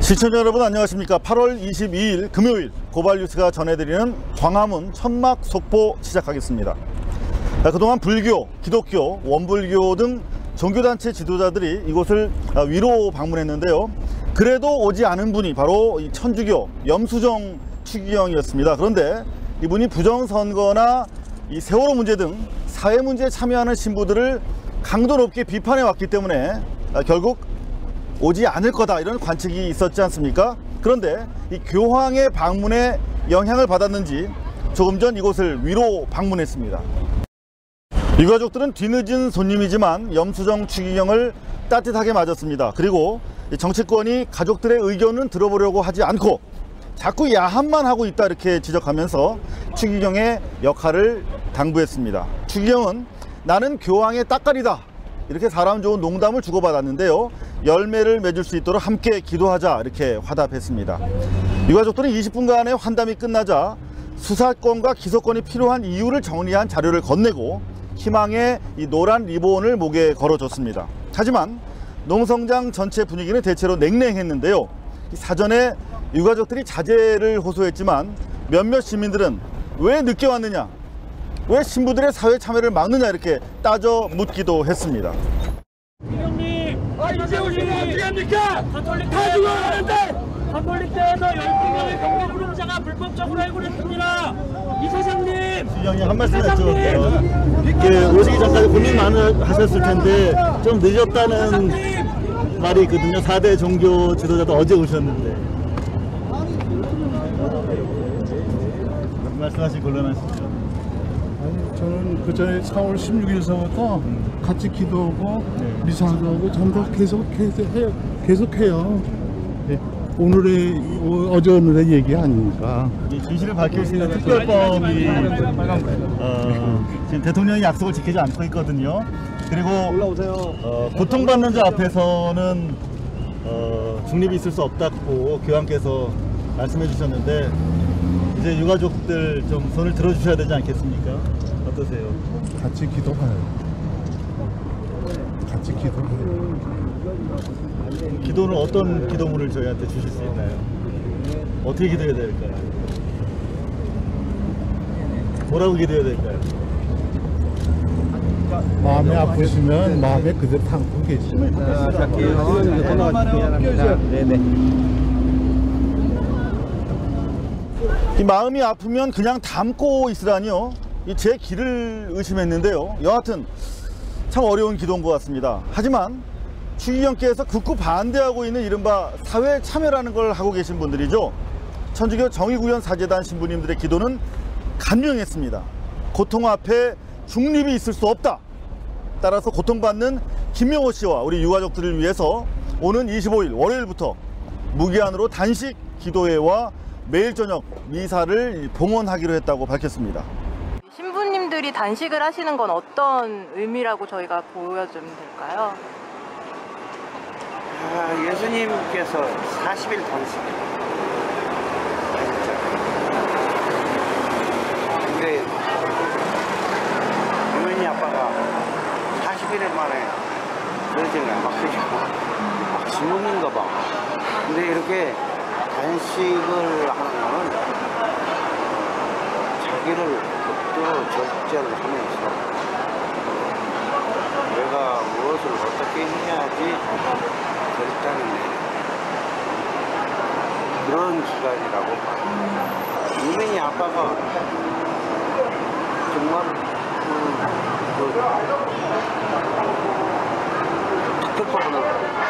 시청자 여러분 안녕하십니까. 8월 22일 금요일 고발뉴스가 전해드리는 광화문 천막 속보 시작하겠습니다. 그동안 불교, 기독교, 원불교 등 종교단체 지도자들이 이곳을 위로 방문했는데요. 그래도 오지 않은 분이 바로 이 천주교 염수정 추기경이었습니다. 그런데 이분이 부정선거나 이 세월호 문제 등 사회 문제에 참여하는 신부들을 강도 높게 비판해 왔기 때문에 결국 오지 않을 거다, 이런 관측이 있었지 않습니까? 그런데 이 교황의 방문에 영향을 받았는지 조금 전 이곳을 위로 방문했습니다. 유가족들은 뒤늦은 손님이지만 염수정 추기경을 따뜻하게 맞았습니다. 그리고 정치권이 가족들의 의견은 들어보려고 하지 않고 자꾸 야합만 하고 있다, 이렇게 지적하면서 추기경의 역할을 당부했습니다. 추기경은 나는 교황의 따까리다, 이렇게 사람 좋은 농담을 주고받았는데요. 열매를 맺을 수 있도록 함께 기도하자, 이렇게 화답했습니다. 유가족들은 20분간의 환담이 끝나자 수사권과 기소권이 필요한 이유를 정리한 자료를 건네고 희망의 이 노란 리본을 목에 걸어줬습니다. 하지만 농성장 전체 분위기는 대체로 냉랭했는데요. 사전에 유가족들이 자제를 호소했지만 몇몇 시민들은 왜 늦게 왔느냐, 왜 신부들의 사회 참여를 막느냐, 이렇게 따져 묻기도 했습니다. 이제 우리는 어떻게 합니까? 다 죽어가는데! 가톨릭대에서 12명의 경제부동자가 불법적으로 해고됐습니다. 이사장님! 추기경이 한 말씀 했죠. 오시기 전까지 고민 많이 하셨을 텐데 좀 늦었다는 말이 있거든요. 4대 종교 지도자도 어제 오셨는데 말씀하신 곤란하시죠? 아니, 저는 그 전에 4월 16일서부터 같이 기도하고 미사도 하고 전부 계속해요. 네. 어제 오늘의 얘기 아닙니까? 이 진실을 밝힐 수 있는 특별법이 지금 대통령이 약속을 지키지 않고 있거든요. 그리고 고통받는 자 앞에서는 중립이 있을 수 없다고 교황께서 말씀해 주셨는데 이제 유가족들 좀 손을 들어주셔야 되지 않겠습니까? 어떠세요? 같이 기도해요. 같이 기도해요. 기도는 어떤 기도문을 저희한테 주실 수 있나요? 어떻게 기도해야 될까요? 뭐라고 기도해야 될까요? 마음이 아프시면 마음에 그대로 담고 계시면 이 마음이 아프면 그냥 담고 있으라니요. 제 길을 의심했는데요. 여하튼 참 어려운 기도인 것 같습니다. 하지만 추기경께서 극구 반대하고 있는 이른바 사회 참여라는 걸 하고 계신 분들이죠. 천주교 정의구현 사제단 신부님들의 기도는 간명했습니다. 고통 앞에 중립이 있을 수 없다. 따라서 고통받는 김명호 씨와 우리 유가족들을 위해서 오는 25일 월요일부터 무기한으로 단식 기도회와 매일 저녁 미사를 봉헌하기로 했다고 밝혔습니다. 신부님들이 단식을 하시는 건 어떤 의미라고 저희가 보여주면 될까요? 예수님께서 40일 단식. 근데 유men이 아빠가 41일 만에 그러잖아요. 막 신문인가 봐. 근데 이렇게 단식을 하는 거는 자기를 극도로 절제를 하면서 내가 무엇을 어떻게 해야지 결단을 그런 기간이라고 봐요. 유men이 아빠가 정말 특별법을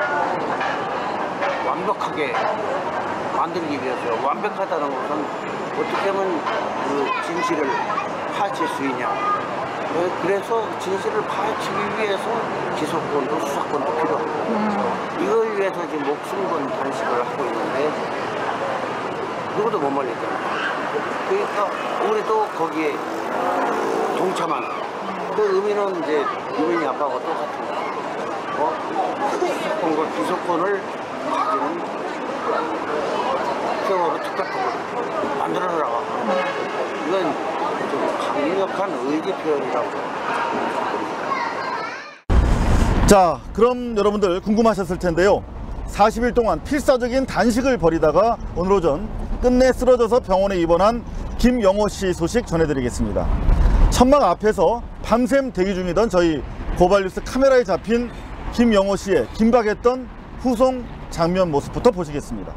완벽하게 만들기 위해서, 완벽하다는 것은 어떻게 하면 그 진실을 파헤칠 수 있냐. 그래서 진실을 파헤치기 위해서 기소권도 수사권도 필요하고 이걸 위해서 지금 목숨 건 단식을 하고 있는데 누구도 못 말렸잖아요. 그러니까 우리도 거기에 동참하는 그 의미는 이제 유men이 아빠가 똑같은 거예요. 수사권과 기소권을 가지는 세월호 특별법을 만들어 나가. 이건 좀 강력한 의지 표현이라고. 자, 그럼 여러분들 궁금하셨을 텐데요. 40일 동안 필사적인 단식을 벌이다가 오늘 오전 끝내 쓰러져서 병원에 입원한 김영호 씨 소식 전해드리겠습니다. 천막 앞에서 밤샘 대기 중이던 저희 고발뉴스 카메라에 잡힌 김영호 씨의 긴박했던 후송 장면 모습부터 보시겠습니다.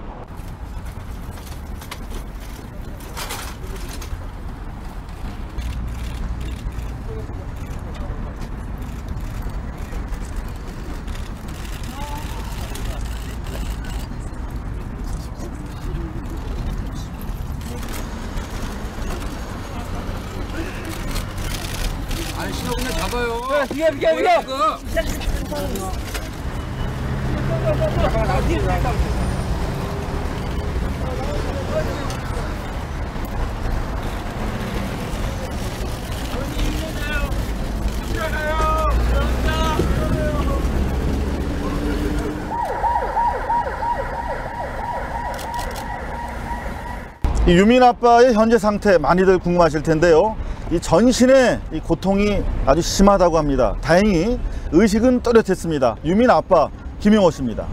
이 유민 아빠의 현재 상태 많이들 궁금하실 텐데요. 이 전신의 이 고통이 아주 심하다고 합니다. 다행히 의식은 또렷했습니다. 유민 아빠 김영호 씨입니다.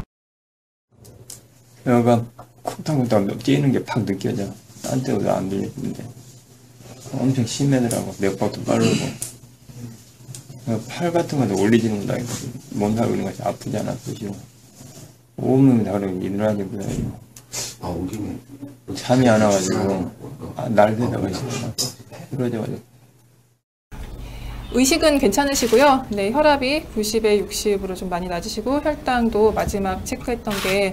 여가 쿵탕쿵탕 뛰는 게 팍 느껴져. 딴 때도 안 들리는데 엄청 심하더라고. 맥박도 빠르고 팔 같은 것도 올리지는 못하겠고 몸살 그런 것이 아프잖아. 그죠? 온몸이 다 그러면 일어나지 못하고 잠이 안 와가지고 날개다가 그러져가지고. 의식은 괜찮으시고요. 네, 혈압이 90에 60으로 좀 많이 낮으시고 혈당도 마지막 체크했던 게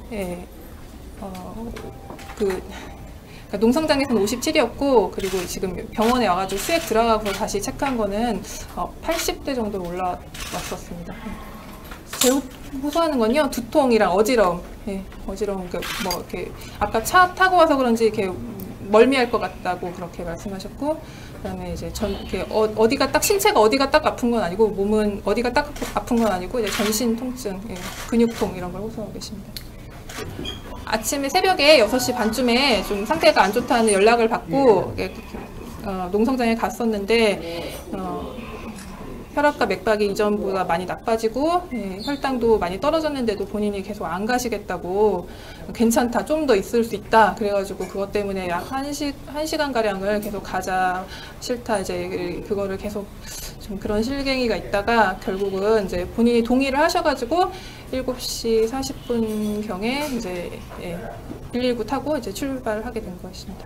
그러니까 농성장에서는 57이었고 그리고 지금 병원에 와가지고 수액 들어가고 다시 체크한 거는 80대 정도로 올라왔었습니다. 제일 호소하는 건요, 두통이랑 어지러움. 예, 어지러움. 뭐 이렇게 아까 차 타고 와서 그런지 이렇게 멀미할 것 같다고 그렇게 말씀하셨고, 그다음에 이제 이렇게 어디가 딱 신체가 어디가 딱 아픈 건 아니고 몸은 어디가 딱 아픈 건 아니고 이제 전신 통증, 예, 근육통 이런 걸 호소하고 계십니다. 아침에 새벽에 6시 반쯤에 좀 상태가 안 좋다는 연락을 받고 농성장에 갔었는데 혈압과 맥박이 이전보다 많이 나빠지고 혈당도 많이 떨어졌는데도 본인이 계속 안 가시겠다고 괜찮다, 좀 더 있을 수 있다 그래가지고 그것 때문에 약 1시간가량을 계속 가자, 싫다, 이제 그거를 계속 좀 그런 실갱이가 있다가 결국은 이제 본인이 동의를 하셔가지고 7시 40분경에 이제 119 타고 이제 출발하게 된 것입니다.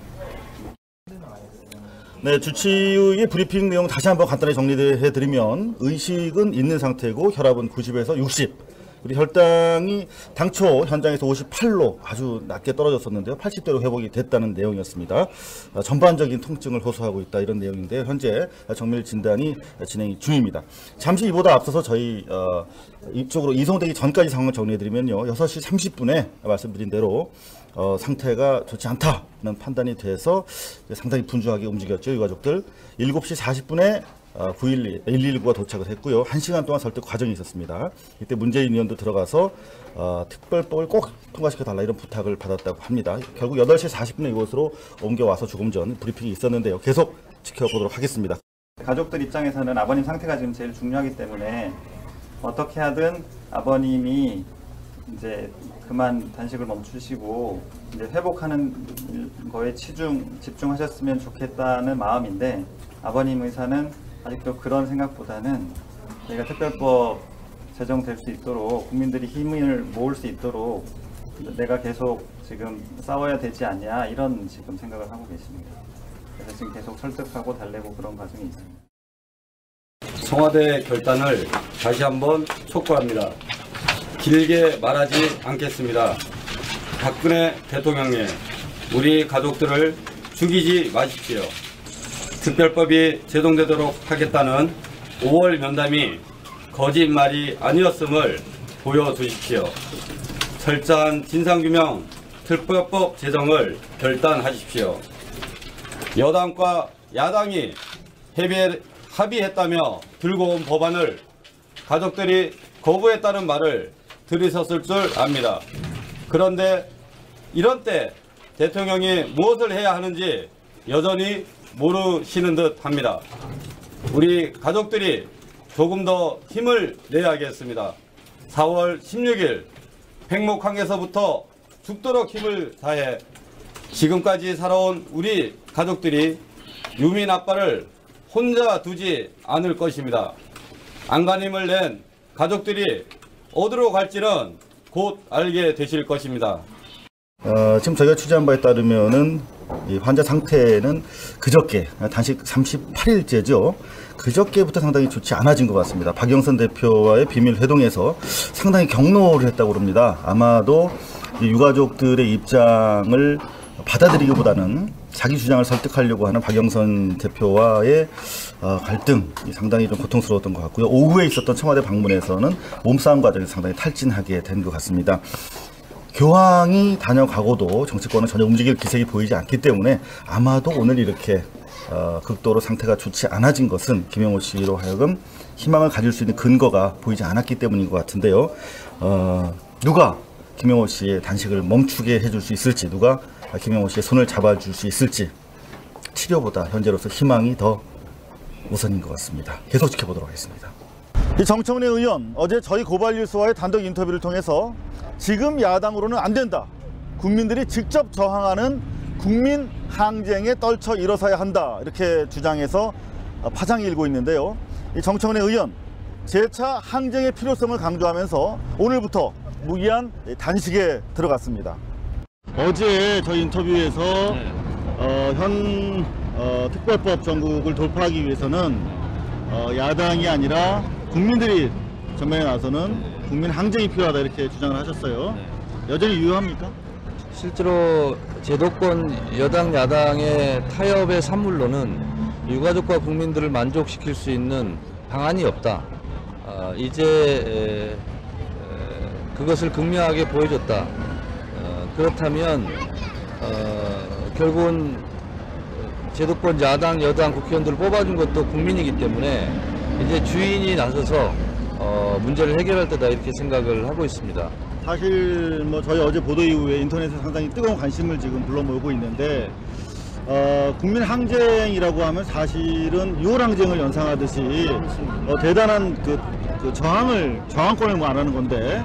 네, 주치의 브리핑 내용 다시 한번 간단히 정리해드리면 의식은 있는 상태고 혈압은 90에서 60, 그리고 혈당이 당초 현장에서 58로 아주 낮게 떨어졌었는데요. 80대로 회복이 됐다는 내용이었습니다. 전반적인 통증을 호소하고 있다, 이런 내용인데 현재 정밀 진단이 진행 중입니다. 잠시 이보다 앞서서 저희 이쪽으로 이송되기 전까지 상황을 정리해드리면요. 6시 30분에 말씀드린 대로 상태가 좋지 않다는 판단이 돼서 상당히 분주하게 움직였죠, 유가족들. 7시 40분에 119가 도착을 했고요. 1시간 동안 설득 과정이 있었습니다. 이때 문재인 의원도 들어가서 특별법을 꼭 통과시켜달라, 이런 부탁을 받았다고 합니다. 결국 8시 40분에 이곳으로 옮겨와서 조금 전 브리핑이 있었는데요. 계속 지켜보도록 하겠습니다. 가족들 입장에서는 아버님 상태가 지금 제일 중요하기 때문에 어떻게 하든 아버님이 이제 그만 단식을 멈추시고 이제 회복하는 거에 집중하셨으면 좋겠다는 마음인데, 아버님 의사는 아직도 그런 생각보다는 저희가 특별법 제정될 수 있도록, 국민들이 힘을 모을 수 있도록 내가 계속 지금 싸워야 되지 않냐, 이런 지금 생각을 하고 계십니다. 그래서 지금 계속 설득하고 달래고 그런 과정이 있습니다. 청와대 결단을 다시 한번 촉구합니다. 길게 말하지 않겠습니다. 박근혜 대통령님, 우리 가족들을 죽이지 마십시오. 특별법이 제정되도록 하겠다는 5월 면담이 거짓말이 아니었음을 보여주십시오. 철저한 진상규명 특별법 제정을 결단하십시오. 여당과 야당이 합의했다며 들고 온 법안을 가족들이 거부했다는 말을 들으셨을 줄 압니다. 그런데 이런 때 대통령이 무엇을 해야 하는지 여전히 모르시는 듯 합니다. 우리 가족들이 조금 더 힘을 내야겠습니다. 4월 16일 백목항에서부터 죽도록 힘을 다해 지금까지 살아온 우리 가족들이 유민 아빠를 혼자 두지 않을 것입니다. 안간힘을 낸 가족들이 어디로 갈지는 곧 알게 되실 것입니다. 지금 저희가 취재한 바에 따르면은 이 환자 상태는 그저께 단식 38일째죠. 그저께부터 상당히 좋지 않아진 것 같습니다. 박영선 대표와의 비밀 회동에서 상당히 격노를 했다고 합니다. 아마도 이 유가족들의 입장을 받아들이기보다는 자기 주장을 설득하려고 하는 박영선 대표와의 갈등이 상당히 좀 고통스러웠던 것 같고요. 오후에 있었던 청와대 방문에서는 몸싸움 과정에서 상당히 탈진하게 된 것 같습니다. 교황이 다녀가고도 정치권은 전혀 움직일 기색이 보이지 않기 때문에 아마도 오늘 이렇게 극도로 상태가 좋지 않아진 것은 김영호 씨로 하여금 희망을 가질 수 있는 근거가 보이지 않았기 때문인 것 같은데요. 누가 김영호 씨의 단식을 멈추게 해줄 수 있을지, 누가 김영호 씨의 손을 잡아줄 수 있을지, 치료보다 현재로서 희망이 더 우선인 것 같습니다. 계속 지켜보도록 하겠습니다. 이 정청래 의원, 어제 저희 고발뉴스와의 단독 인터뷰를 통해서 지금 야당으로는 안 된다, 국민들이 직접 저항하는 국민 항쟁에 떨쳐 일어서야 한다, 이렇게 주장해서 파장이 일고 있는데요. 이 정청래 의원, 재차 항쟁의 필요성을 강조하면서 오늘부터 무기한 단식에 들어갔습니다. 어제 저희 인터뷰에서 현 특별법 전국을 돌파하기 위해서는 야당이 아니라 국민들이 전면에 나서는 국민 항쟁이 필요하다, 이렇게 주장을 하셨어요. 여전히 유효합니까? 실제로 제도권 여당 야당의 타협의 산물로는 유가족과 국민들을 만족시킬 수 있는 방안이 없다. 이제 그것을 극명하게 보여줬다. 그렇다면 결국은 제도권 야당 여당 국회의원들을 뽑아준 것도 국민이기 때문에 이제 주인이 나서서 문제를 해결할 때다, 이렇게 생각을 하고 있습니다. 사실 뭐 저희 어제 보도 이후에 인터넷에 상당히 뜨거운 관심을 지금 불러 모으고 있는데, 국민 항쟁이라고 하면 사실은 6월 항쟁을 연상하듯이 대단한 그 저항권을 말하는 건데,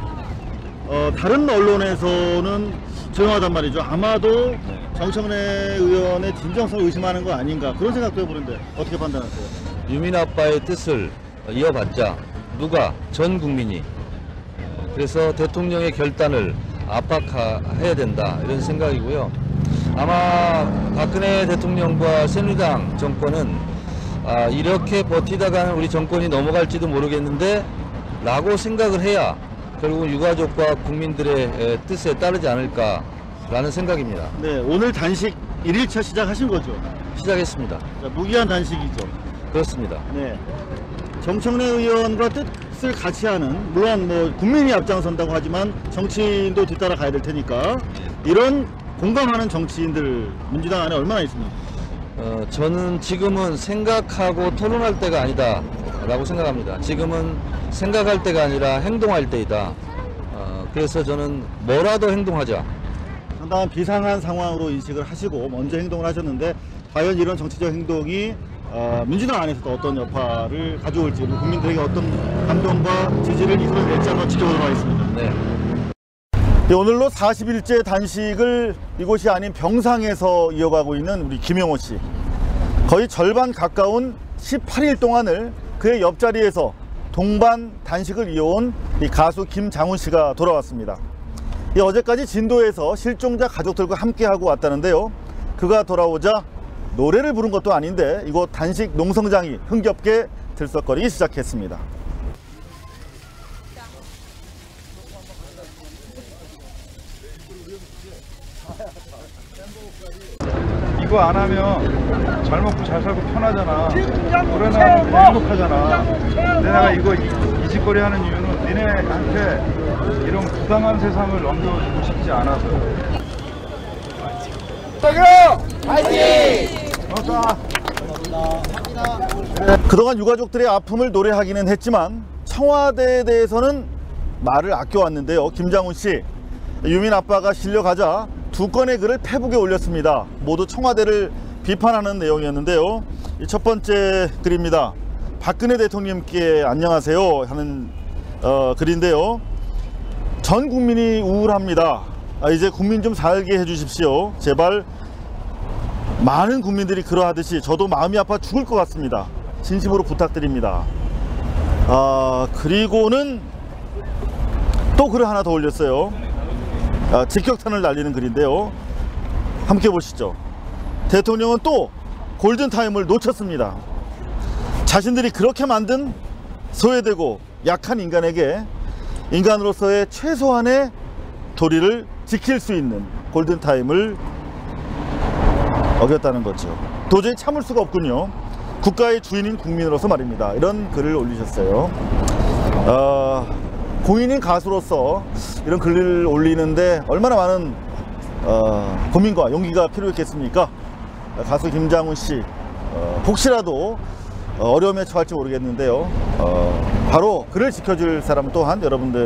다른 언론에서는 조용하단 말이죠. 아마도 정청래 의원의 진정성을 의심하는 거 아닌가, 그런 생각도 해보는데 어떻게 판단하세요? 유민 아빠의 뜻을 이어받자. 누가? 전 국민이. 그래서 대통령의 결단을 압박해야 된다, 이런 생각이고요. 아마 박근혜 대통령과 새누리당 정권은 이렇게 버티다가는 우리 정권이 넘어갈지도 모르겠는데 라고 생각을 해야 결국은 유가족과 국민들의 뜻에 따르지 않을까라는 생각입니다. 네, 오늘 단식 1일차 시작하신 거죠? 시작했습니다. 자, 무기한 단식이죠? 그렇습니다. 네. 정청래 의원과 뜻을 같이 하는, 물론 뭐 국민이 앞장선다고 하지만 정치인도 뒤따라 가야 될 테니까, 이런 공감하는 정치인들 민주당 안에 얼마나 있습니까? 저는 지금은 생각하고 토론할 때가 아니다 라고 생각합니다. 지금은 생각할 때가 아니라 행동할 때이다. 그래서 저는 뭐라도 행동하자. 상당한 비상한 상황으로 인식을 하시고 먼저 행동을 하셨는데, 과연 이런 정치적 행동이 민주당 안에서도 어떤 여파를 가져올지, 국민들에게 어떤 감동과 지지를 이끌어낼지 한번 지켜보도록 하겠습니다. 네. 네, 오늘로 40일째 단식을 이곳이 아닌 병상에서 이어가고 있는 우리 김영호 씨. 거의 절반 가까운 18일 동안을 그의 옆자리에서 동반 단식을 이어온 이 가수 김장훈 씨가 돌아왔습니다. 어제까지 진도에서 실종자 가족들과 함께하고 왔다는데요. 그가 돌아오자 노래를 부른 것도 아닌데 이곳 단식 농성장이 흥겹게 들썩거리기 시작했습니다. 이거 안 하면 잘 먹고 잘 살고 편하잖아. 불안하고 행복하잖아. 근데 내가 이거 이 짓거리 하는 이유는 니네한테 이런 부당한 세상을 넘겨주고 싶지 않아서. 파이팅! 그동안 유가족들의 아픔을 노래하기는 했지만 청와대에 대해서는 말을 아껴왔는데요. 김장훈 씨, 유민 아빠가 실려가자 2건의 글을 페북에 올렸습니다. 모두 청와대를 비판하는 내용이었는데요. 첫 번째 글입니다. 박근혜 대통령님께 안녕하세요 하는 글인데요. 전 국민이 우울합니다. 이제 국민 좀 살게 해주십시오. 제발. 많은 국민들이 그러하듯이 저도 마음이 아파 죽을 것 같습니다. 진심으로 부탁드립니다. 그리고는 또 글을 하나 더 올렸어요. 직격탄을 날리는 글인데요. 함께 보시죠. 대통령은 또 골든타임을 놓쳤습니다. 자신들이 그렇게 만든 소외되고 약한 인간에게 인간으로서의 최소한의 도리를 지킬 수 있는 골든타임을 어겼다는 거죠. 도저히 참을 수가 없군요. 국가의 주인인 국민으로서 말입니다. 이런 글을 올리셨어요. 공인인 가수로서 이런 글을 올리는데 얼마나 많은 고민과 용기가 필요했겠습니까? 가수 김장훈 씨 혹시라도 어려움에 처할지 모르겠는데요. 바로 그를 지켜줄 사람 또한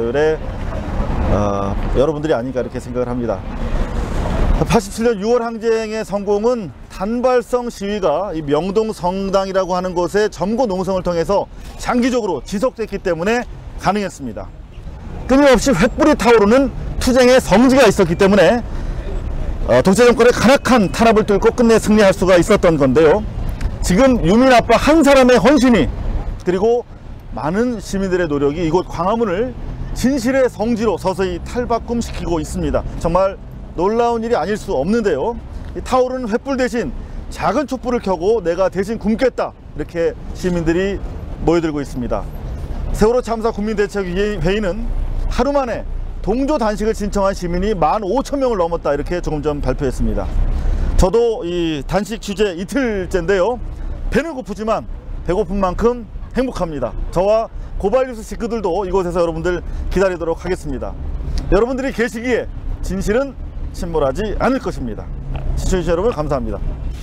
여러분들이 아닌가 이렇게 생각을 합니다. 87년 6월 항쟁의 성공은 단발성 시위가 이 명동 성당이라고 하는 곳의 점거 농성을 통해서 장기적으로 지속됐기 때문에 가능했습니다. 끊임없이 횃불이 타오르는 투쟁의 성지가 있었기 때문에 독재 정권의 간악한 탄압을 뚫고 끝내 승리할 수가 있었던 건데요. 지금 유민 아빠 한 사람의 헌신이 그리고 많은 시민들의 노력이 이곳 광화문을 진실의 성지로 서서히 탈바꿈시키고 있습니다. 정말 놀라운 일이 아닐 수 없는데요. 이 타오르는 횃불 대신 작은 촛불을 켜고 내가 대신 굶겠다 이렇게 시민들이 모여들고 있습니다. 세월호 참사 국민대책회의는 하루 만에 동조 단식을 신청한 시민이 15,000명을 넘었다 이렇게 조금 전 발표했습니다. 저도 이 단식 취재 이틀째인데요. 배는 고프지만 배고픈 만큼 행복합니다. 저와 고발뉴스 식구들도 이곳에서 여러분들 기다리도록 하겠습니다. 여러분들이 계시기에 진실은 침몰하지 않을 것입니다. 시청해주신 여러분 감사합니다.